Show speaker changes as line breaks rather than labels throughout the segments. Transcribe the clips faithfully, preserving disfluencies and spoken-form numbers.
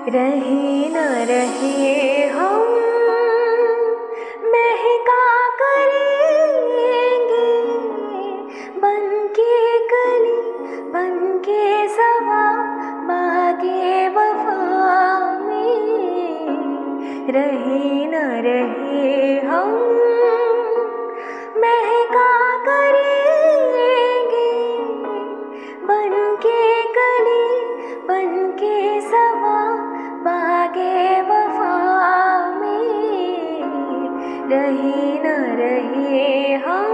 रहे न रहे हम महका करेंगे, बनके कली बनके सवा बागे वफा में। रहे न रहे हम महका करेंगे, बनके कली बनके सवा बागे वफा में। रहे न रहे हम।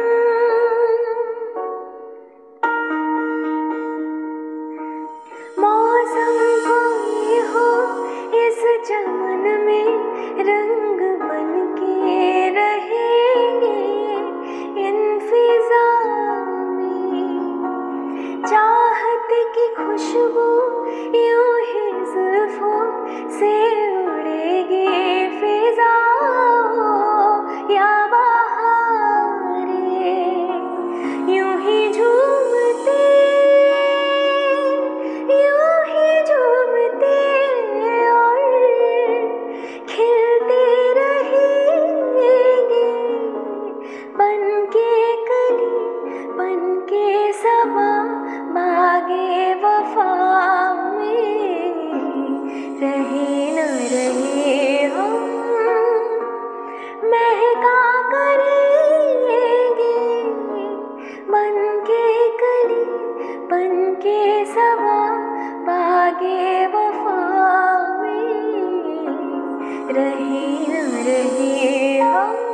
मौसम कोई हो इस चमन में रंग बनके रहेंगे, इन फिजा में चाहत की खुशबू यूं ही जुल्फों से उड़ेगी फिजा या बहारें यूं ही झूमते यूं ही झूमते और खिलते रहेंगे, बनके कली बनके सवा बागे वफा में। रहे न रहे हम महका करेंगे, बनके कली बनके सवा बागे वफा में। रहे न रहे हम।